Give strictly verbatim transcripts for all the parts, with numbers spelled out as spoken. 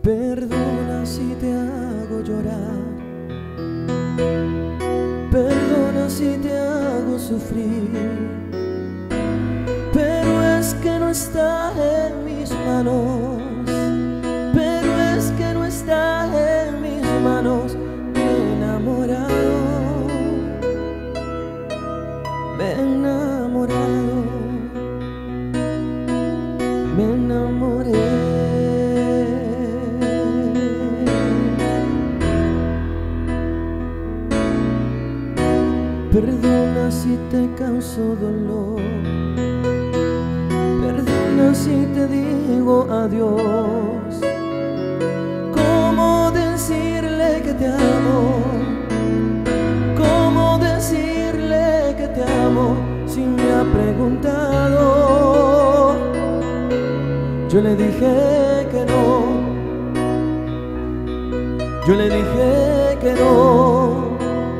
Perdona si te hago llorar, perdona si te hago sufrir, pero es que no está en mis manos, pero es que no está en mis manos. Me he enamorado, me he enamorado, me enamoré. Perdona si te causo dolor, perdona si te digo adiós. ¿Cómo decirle que te amo? ¿Cómo decirle que te amo si me ha preguntado? Yo le dije que no, yo le dije que no.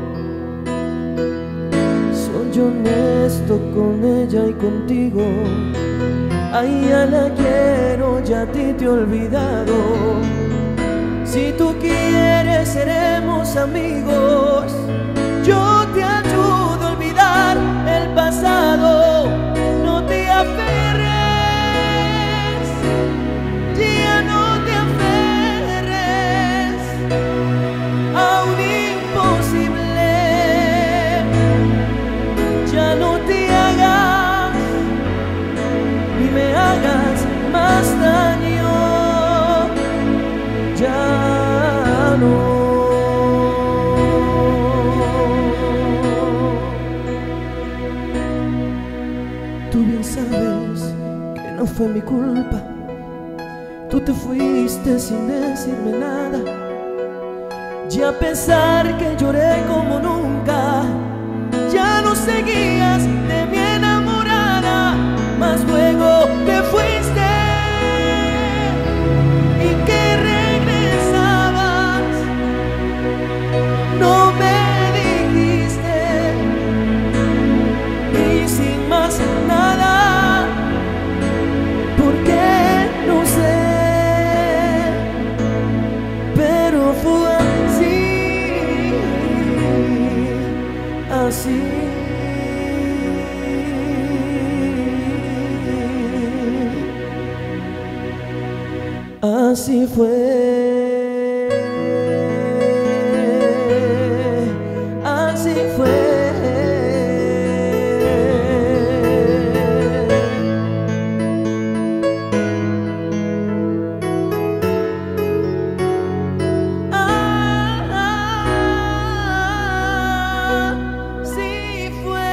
Soy honesto con ella y contigo. A ella la quiero, ya a ti te he olvidado. Si tú quieres seremos amigos. Yo te ayudo a olvidar el pasado. No te aferres, ya no te aferres a un imposible. Ya no te hagas ni me hagas más daño. Ya no. Tú bien sabes que no fue mi culpa. Tú te fuiste sin decirme nada. Y a pesar que lloré como nunca, ya no seguías de mi enamorada. Mas luego te fuiste y que regresabas, no me dijiste. Y sin más nada, ¿por qué? No sé, pero fue así, así. Así fue, así fue. Así fue.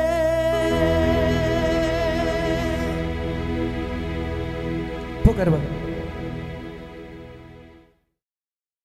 Poca hermano.